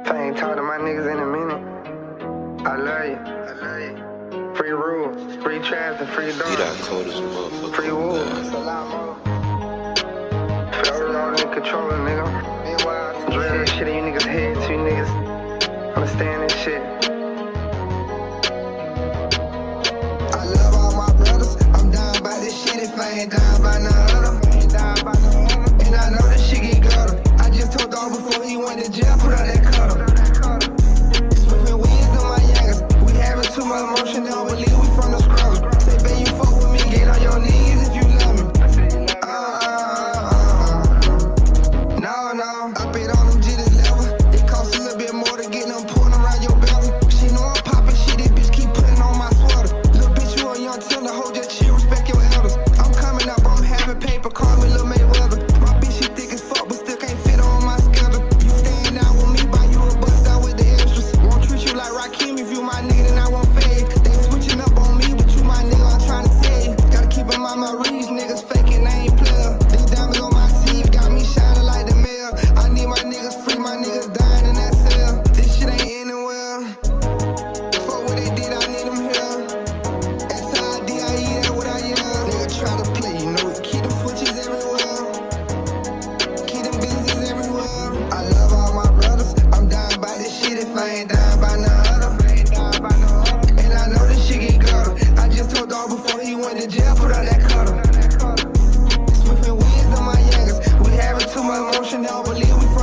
I ain't talked to my niggas in a minute. I love you. I love you. Free rules, free traps, and free dogs. You that cold as a motherfucker. Free wolves. It's a lot more. Federal law and control, nigga. Drill this shit in you niggas' heads, so you niggas understand this shit. I love all my brothers. I'm down by this shit if I ain't down by none of them. And I know this shit get gutter. I just told dog before he went to jail, put on that cutter. Swimming weeds in my youngest. We having too much emotion, they don't believe we from the scrubber. Say, babe, you fuck with me, get on your knees if you love me. No, I bet on them jitty level. It costs a little bit more to get them pulling around your belly. She know I'm popping shit, this bitch keep putting on my sweater. Little bitch, you a young tender, hold your chill, respect your elders. I'm coming up, bro, I'm having paper, call me Lil Mayweather. My bitch, she thick as fuck, but still can't fit on my schedule. You staying down with me, buy you a bust down with the extras. Won't treat you like Rakim, if you my nigga, then I won't fade. They switching up on me, but you my nigga, I'm trying to say. Gotta keep in mind my reads, niggas faking, they ain't player. These diamonds on my teeth got me shining like the mail. I need my niggas free, my niggas dying in that cell. This shit ain't ending well. Fuck what they did, I need them here. S-I-D-I-E, that's what I am. Nigga try to play, you know, keep them switches everywhere. Keep them business everywhere. I love all my brothers. I'm down by this shit if I ain't down by none of them. And I know this shit get gutter. I just told dog before he went to jail, put on that cutter. Swimming weeds in my youngest. We having too much emotion, they don't believe we